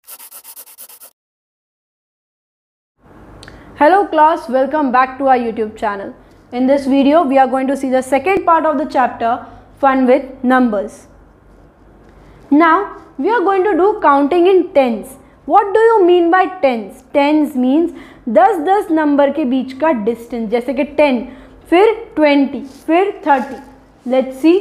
Hello class, welcome back to our YouTube channel. In this video, we are going to see the second part of the chapter, Fun with Numbers. Now, we are going to do counting in tens. What do you mean by tens? Tens means 10-10 number के बीच का distance, जैसे कि 10, फिर 20, फिर 30. Let's see.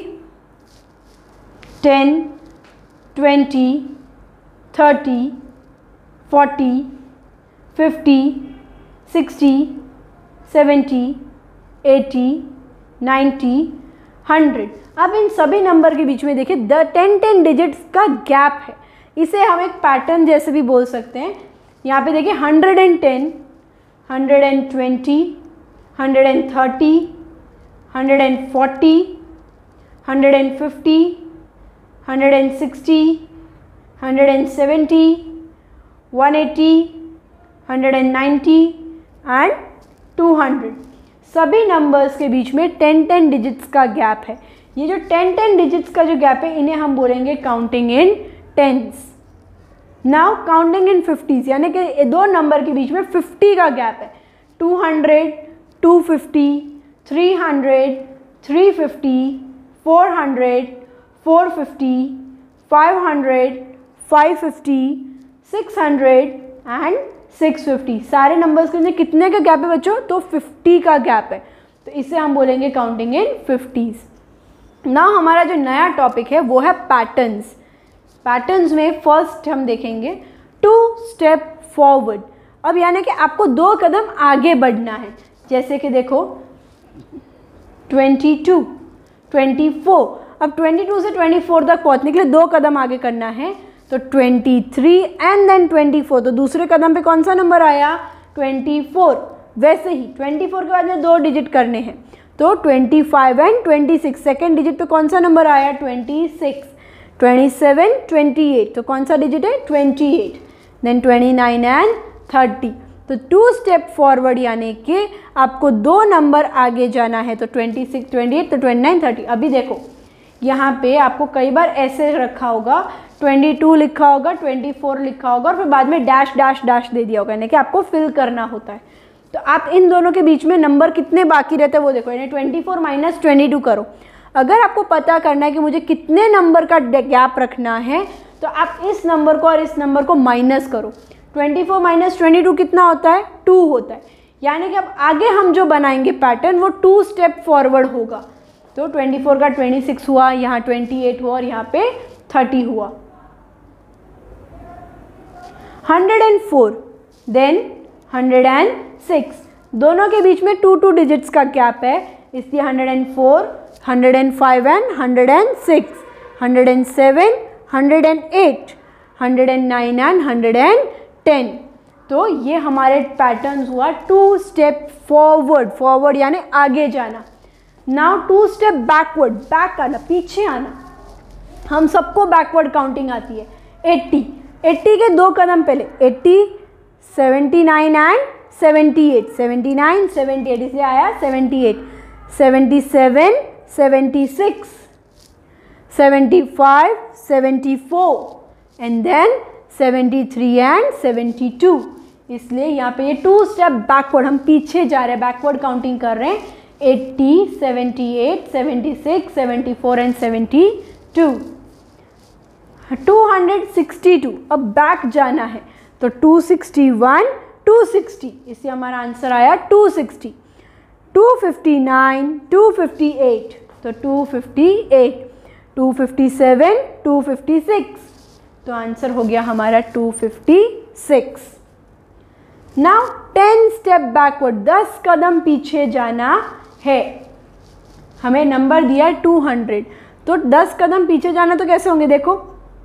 10, 20, 30, 40, 50, 60, 70, 80, 90, 100. अब इन सभी number के बीच में देखिए 10 डिजिट्स का गैप है. इसे हम एक पैटर्न जैसे भी बोल सकते हैं. यहाँ पे देखिए 110, 120, 130, 140, 150, 160, 170, 180, 190 एंड 200. सभी नंबर्स के बीच में 10 डिजिट्स का गैप है. ये जो 10 डिजिट्स का जो गैप है, इन्हें हम बोलेंगे counting in tens. Now counting in 50s, यानी कि दो नंबर के बीच में 50 का गैप है. 200, 250, 300, 350, 400, 450, 500, 550, 600 एंड 650. सारे नंबर्स के लिए कितने का गैप है बच्चों? तो 50 का गैप है. तो इसे हम बोलेंगे काउंटिंग इन 50s. ना हमारा जो नया टॉपिक है वो है पैटर्न्स. पैटर्न्स में फर्स्ट हम देखेंगे 2 स्टेप फॉरवर्ड. अब यानी कि आपको 2 कदम आगे बढ़ना है. जैसे कि देखो 22, 24. अब 22 से 24 तक पहुंचने के लिए 2 कदम आगे करना है. तो 23 एंड देन 24. तो दूसरे कदम पे कौन सा नंबर आया? 24. वैसे ही 24 के बाद में 2 डिजिट करने हैं. तो 25 एंड 26. सेकेंड डिजिट पे कौन सा नंबर आया? 26. 27, 28. तो कौन सा डिजिट है? 28. Then 29 and 30. तो 2 स्टेप फॉरवर्ड यानी कि आपको 2 नंबर आगे जाना है. तो 26, 28, तो 29, 30. अभी देखो यहाँ पे आपको कई बार ऐसे रखा होगा, 22 लिखा होगा, 24 लिखा होगा और फिर बाद में डैश डैश डैश दे दिया होगा, यानी कि आपको फिल करना होता है. तो आप इन दोनों के बीच में नंबर कितने बाकी रहते हैं वो देखो. यानी 24 माइनस 22 करो. अगर आपको पता करना है कि मुझे कितने नंबर का गैप रखना है, तो आप इस नंबर को और इस नंबर को माइनस करो. 24 माइनस 22 कितना होता है? 2 होता है. यानी कि अब आगे हम जो बनाएंगे पैटर्न वो 2 स्टेप फॉरवर्ड होगा. तो 24 का 26 हुआ, यहाँ 28 हुआ और यहाँ पे 30 हुआ. 104 देन 106. दोनों के बीच में 2 डिजिट्स का गैप है, इसलिए 104, 105 एंड 106, 107, 108, 109 एंड 110. तो ये हमारे पैटर्न्स हुआ 2 स्टेप फॉरवर्ड. फॉरवर्ड यानी आगे जाना. Now 2 step backward. बैक आना, पीछे आना. हम सबको बैकवर्ड काउंटिंग आती है. 80 के 2 कदम पहले 80, 79 एंड 78. 79, 78 इसलिए आया 78. 77, 76, 75, 74 एंड देन 73 एंड 72. इसलिए यहाँ पे ये 2 स्टेप बैकवर्ड, हम पीछे जा रहे हैं, बैकवर्ड काउंटिंग कर रहे हैं. 80, 78, 76, 74 एंड 72. 262. अब बैक जाना है तो 261, 260. इससे हमारा आंसर आया 260. 259, 258. तो 258. 257, 256. तो आंसर हो गया हमारा 256. Now 10 step backward. 10 कदम पीछे जाना है. हमें नंबर दिया है 200. तो 10 कदम पीछे जाना तो कैसे होंगे देखो.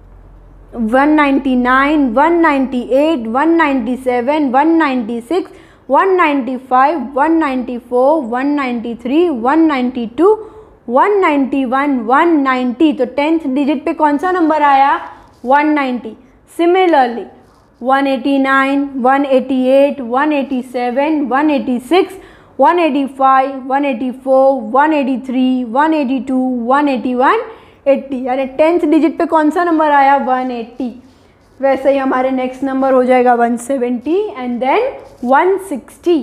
199, 198, 197, 196, 195, 194, 193, 192, 191, 190. तो 10th डिजिट पे कौन सा नंबर आया? 190. सिमिलरली 189, 188, 187, 186, 185, 184, 183, 182, 181, 80. यानी 10th डिजिट पे कौन सा नंबर आया? 180. वैसे ही हमारे नेक्स्ट नंबर हो जाएगा 170 एंड देन 160।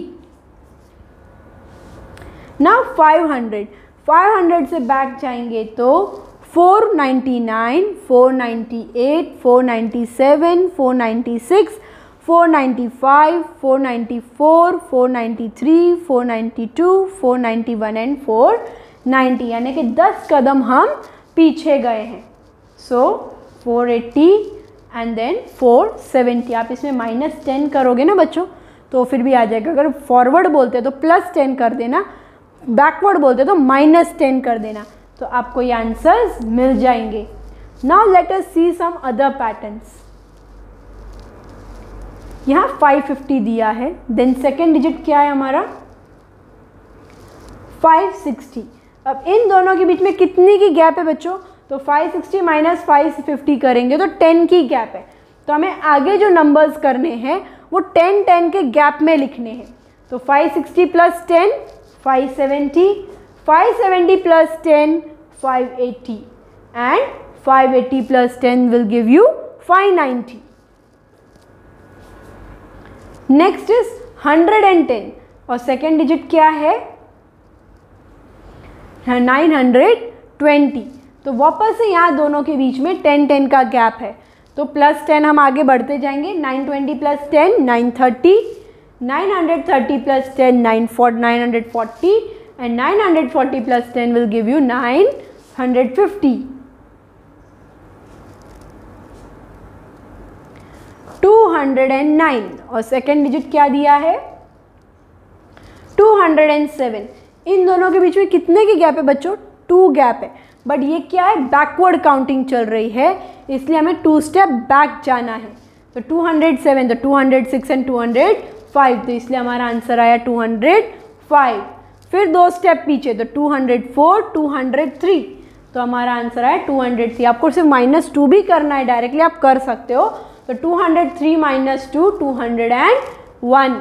नाउ 500 से बैक जाएंगे तो 499, 498, 497, 496, 495, 494, 493, 492, 491 एंड 490, यानी कि 10 कदम हम पीछे गए हैं। So 480 and then 470। आप इसमें -10 करोगे ना बच्चों तो फिर भी आ जाएगा। अगर फॉरवर्ड बोलते तो +10 कर देना, बैकवर्ड बोलते तो -10 कर देना, तो आपको ये आंसर्स मिल जाएंगे। Now let us see some other patterns. यहाँ 550 दिया है, देन सेकेंड डिजिट क्या है हमारा 560। अब इन दोनों के बीच में कितनी की गैप है बच्चों, तो 560 माइनस 550 करेंगे तो 10 की गैप है। तो हमें आगे जो नंबर्स करने हैं वो 10 के गैप में लिखने हैं। तो 560 plus 10 570, 570 plus 10 580 and 580 plus 10 will give you 590। Next is 110 और सेकेंड डिजिट क्या है 920। तो वापस से यहाँ दोनों के बीच में 10 का गैप है, तो +10 हम आगे बढ़ते जाएंगे। 920 plus 10 930, 930 plus 10 940 and 940 plus 10 will give you 950। 209 और सेकेंड डिजिट क्या दिया है 207। इन दोनों के बीच में कितने की गैप है बच्चों 2 गैप है, बट ये क्या है बैकवर्ड काउंटिंग चल रही है, इसलिए हमें 2 स्टेप बैक जाना है। तो 207 तो 206 एंड 205, तो इसलिए हमारा आंसर आया 205। फिर 2 स्टेप पीछे तो 204 203, तो हमारा आंसर आया 203। आपको सिर्फ -2 भी करना है, डायरेक्टली आप कर सकते हो। तो 203 minus 2 201,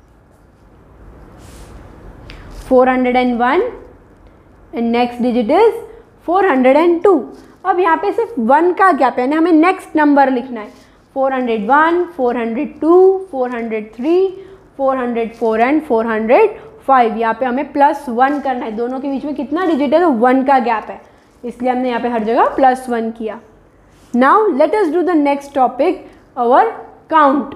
401 and next digit is 402। अब यहाँ पे सिर्फ 1 का गैप है, यानी हमें नेक्स्ट नंबर लिखना है। 401, 402, 403, 404 एंड 405। यहाँ पे हमें +1 करना है। दोनों के बीच में कितना डिजिट है तो 1 का गैप है, इसलिए हमने यहाँ पे हर जगह +1 किया। Now let us do the next topic our count.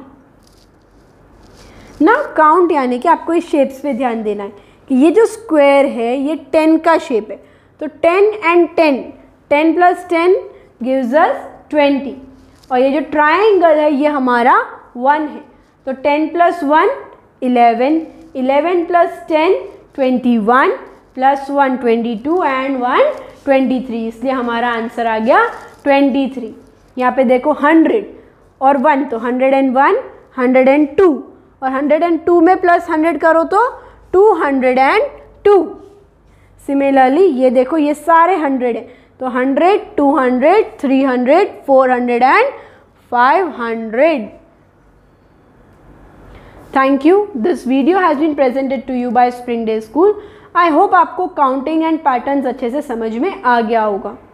Now count यानी कि आपको इस शेप्स पे ध्यान देना है कि ये जो स्क्वायर है ये 10 का शेप है, तो 10 एंड 10, 10 प्लस 10 गिव्स अस 20, और ये जो ट्रायंगल है ये हमारा 1 है, तो 10 प्लस 1 11, 11 प्लस 10 21, प्लस 1 22 एंड 1 23, इसलिए हमारा आंसर आ गया 23। यहाँ पे देखो 100 और 1 तो 101, 102 और 102 में प्लस 100 करो तो 202। सिमिलरली ये देखो ये सारे 100 है, तो 100, 200, 300, 400 and 500। Thank you. This video has been presented to you by Spring Day school. I hope आपको काउंटिंग एंड पैटर्न्स अच्छे से समझ में आ गया होगा।